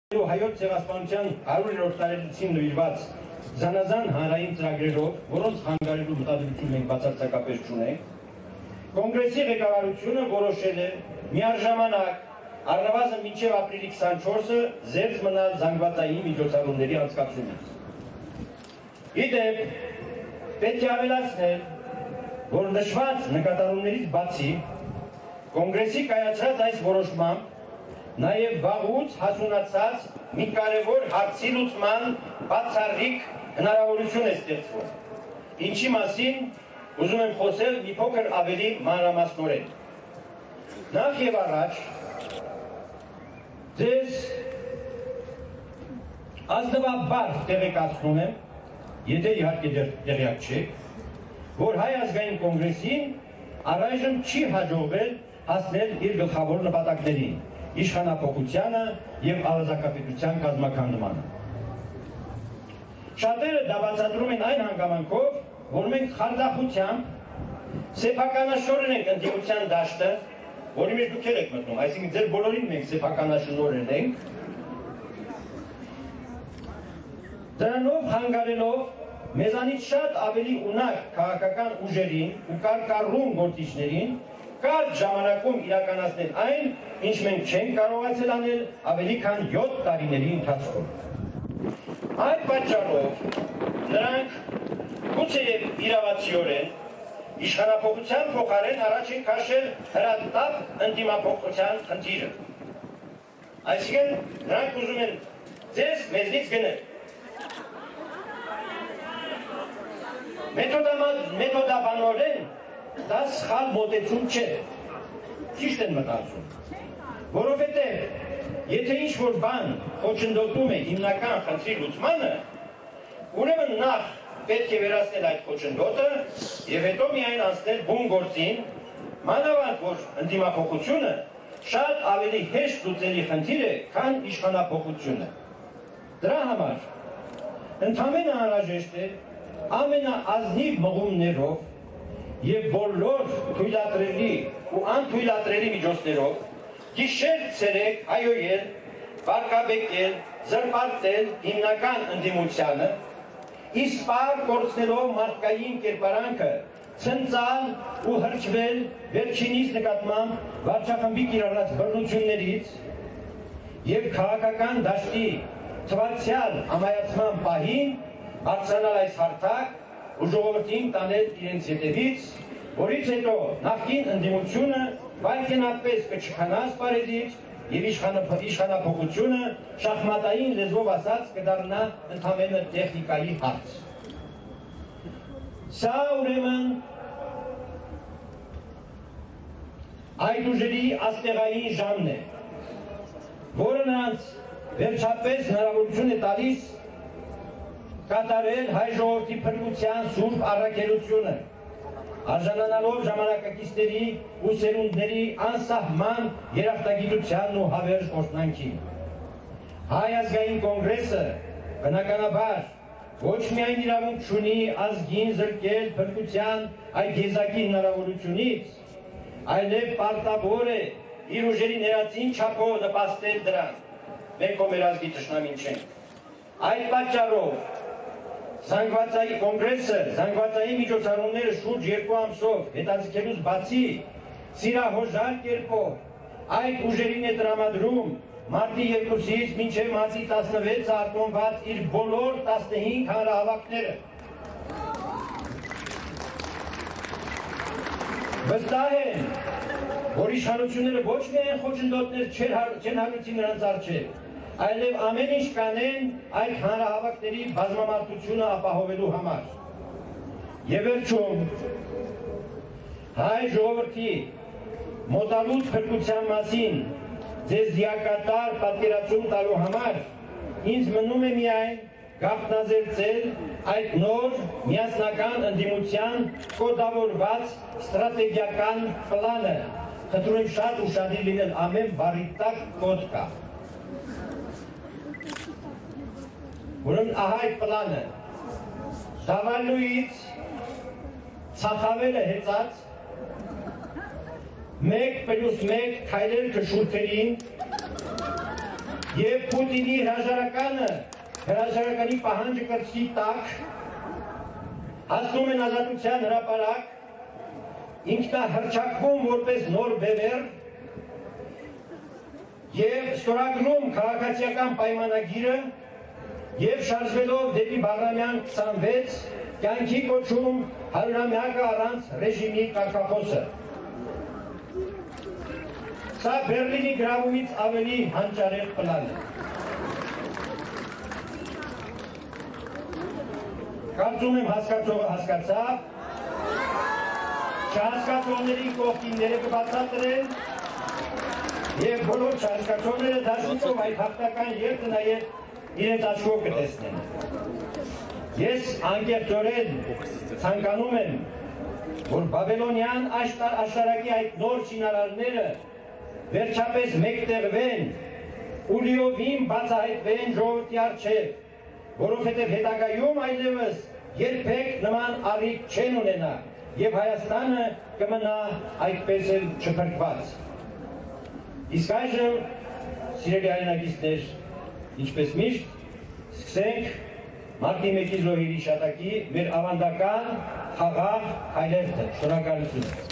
Հայոց ցեղասպանության 100-րդ տարելիցին նվիրված զանազան հանրային ծրագրերով, որոնց խանգարելու մտադրություն մենք բացարձակապես չունենք, կոնգրեսի ղեկավարությունը որոշել է միաժամանակ առնվազն մինչև ապրիլի 24-ը զերծ մնալ զանգվածային միջոցառումների անցկացումից։ Ի դեպ, պետք է ավելացնել, որ նշված նկատառումներից բացի կոնգրեսի կայացրած այս որոշմամբ նաև վաղուց հասունացած մի կարևոր հարցի լուծման բացառիկ հնարավորություն է ստեղծվում, ինչի մասին ուզում եմ խոսել մի փոքր ավելի մանրամասնորեն։ Նախ եւ առաջ ձեզ ազնվաբար տեղեկացնում եմ, եթե իհարկե տեղյակ չեք, որ Հայ ազգային կոնգրեսին առայժմ չի հաջողվել հասնել իր գլխավոր նպատակներին՝ իշխանափոխությանը եւ ազատապետության կազմաքանդմանը։ Շատերը դա բացատրում են այն հանգամանքով, որ մենք խարդախությամբ սեփականաշորեն ենք ընդդիմության դաշտը, որի մեջ դուք եք մտնում, այսինքն ձեր բոլորին մենք սեփականաշնորհել ենք, դրանով խանգարելով մեզանից շատ ավելի ունակ քաղաքական ուժերին ու կարկառուն գործիչներին կարճ ժամանակում իրականացնել այն, ինչ մենք չենք կարողացել անել ավելի քան 7 տարիների ընթացքում։ Այդ պատճառով նրանք գուցեև իրավացիորեն իշխանափոխության փոխարեն առաջ են քաշել հրատապ ընդդիմափոխության խնդիրը։ Այսինքն նրանք ուզում են ձեզ մեզնից գնել։ Մեթոդաբանորեն դա սխալ մոտեցում չէ, ճիշտ են մտածում, որովհետև եթե ինչ-որ բան խոչընդոտում է հիմնական խնդրի լուծմանը, ուրեմն նախ պետք է վերացնել այդ խոչընդոտը և հետո միայն անցնել բուն գործին, մանավանդ որ ընդդիմափոխությունը շատ ավելի հեշտ լուծելի խնդիր է, քան իշխանափոխությունը։ Դրա համար ընդամենը անհրաժեշտ է ամենաազնիվ մղումներով և բոլոր թույլատրելի ու անթույլատրելի միջոցներով գիշեր ցերեկ հայոյել, վարկաբեկել, զրպարտել հիմնական ընդդիմությանը, իսպար կորցնելով մարդկային կերպարանքը, ցնծալ ու հրճվել վերջինիս նկատմամբ վարչախմբի կիրառած բռնություններից և քաղաքական դաշտի թվացյալ ամայացման պահին բարձրանալ այս հարթակ ու ժողովրդին տանել իրենց ետևից, որից հետո նախկին ընդդիմությունը վայրկենապես կչքանա սպարեզից և իշխանափոխությունը շախմատային լեզվով ասած կդառնա ընդամենը տեխնիկայի հարց։ Սա ուրեմն այդ ուժերի աստեղային ժամն է, որը նրանց վերջապես հնարավորություն է տալիս կատարել հայ ժողովրդի փրկության սուրբ առաքելությունը, արժանանալով ժամանակակիցների ու սերունդների անսահման երախտագիտությանն ու հավերժ օրհնանքին։ Հայ ազգային կոնգրեսը բնականաբար ոչ միայն իրավունք չունի ազգին զրկել փրկության այդ եզակի հնարավորությունից, այլև պարտավոր է իր ուժերի ներածին չափով նպաստել դրան։ Մենք մեր ազգի թշնամին չենք։ Այդ պատճառով կոնգրեսը զանգվածային միջոցառումները շուրջ 2 ամսով հետաձգելուց բացի սիրահոժար կերպով այդ ուժերին է տրամադրում մարտի 2-ից մինչև մարտի 16-ը արտոնված իր բոլոր 15 հանրահավաքները։ Վստահ են, որ իշխանությունները ոչ միայն խոչընդոտներ չեն հարուցի նրանց առջև, այլև ամեն ինչ կանեն այդ հանրահավաքների բազմամարդությունը ապահովելու համար։ Եվ վերջում, հայ ժողովրդի մոտալուտ փրկության մասին ձեզ դիակատար պատկերացում տալու համար ինձ մնում է միայն գաղտնազերծել այդ նոր միասնական ընդդիմության կոդավորված ստրատեգիական պլանը։ Խնդրում եմ շատ ուշադիր լինել, ամեն բառի տակ կոդ կա։ Ուրեմն ահա այդ պլանը Դավալույից ցախավելը հեծած 1+1 քայլեր քշուրթերին եւ Պուտինի հրաժարականի պահանջը կրծքի տակ հասնում են ազատության հրապարակ, ինքնահռչակվում որպես նոր բևեռ եւ ստորագրում քաղաքացիական պայմանագիրը եւ շարժվելով դեպի Բաղրամյան 26 կյանքի կոչում 100-ամյակը առանց ռեժիմի կարգախոսը։ Սա Բերլինի գրավումից ավելի հանճարեղ պլան է։ Կարծում եմ հասկացողը հասկացավ, չհասկացողների կողքինները կբացատրեն եւ բոլոր չհասկացողները դաշնիկով այդ հաղթական երթը նաեւ իրենց աչքով կտեսնեն։ Ես անկեղծորեն ցանկանում եմ, որ բաբելոնյան աշտարակի այդ նոր շինարարները վերջապես մեկտեղվեն ու լիովին բացահայտվեն ժողովրդի առջև, որովհետև հետագայում այլևս երբեք նման առիթ չեն ունենա եւ Հայաստանը կմնա այդպես էլ չփրկված։ Իսկ այժմ, սիրելի հայրենակիցներ, ինչպես միշտ, սկսենք մարտի 1-ի զոհերի հիշատակի մեր ավանդական խաղաղ քայլերթը։ Շնորհակալություն։